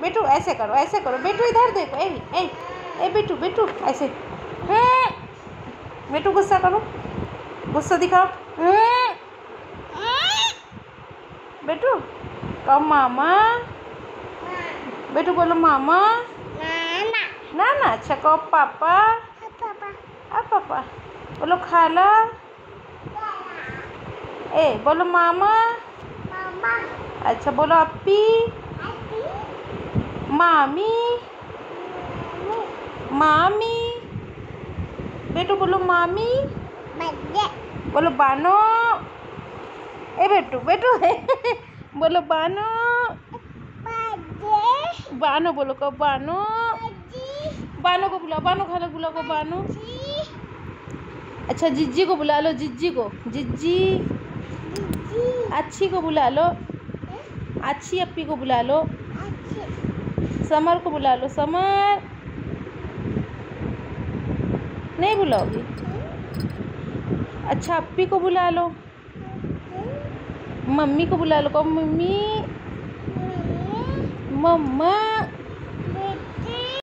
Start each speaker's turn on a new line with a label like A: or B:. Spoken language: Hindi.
A: बेटू ऐसे करो बेटू, इधर देखो। ए बेटू बेटू ऐसे। बेटू गुस्सा करो, गुस्सा दिखाओ। बेटू कहो मामा। बेटू बोलो मामा। ना अच्छा कहो पापा। पापा बोलो खाला। बोलो मामा। अच्छा बोलो अपी। मामी। मामी। बेटू बोलो मामी। बोलो बानो। बेटू बोलो बानो। बानो बोलो, कहो बानो। बानो को बुलाओ, बानो खाला बुलाओ को बानो। अच्छा जिज्जी को बुला लो, जिज्जी को, जिज्जी। अच्छी को बुला लो, अच्छी अपी को बुला लो। समर को बुला लो, समर। नहीं बुलाओगी? अच्छा अपी को बुला लो। मम्मी को बुला लो, कहो मम्मी। मम्मा।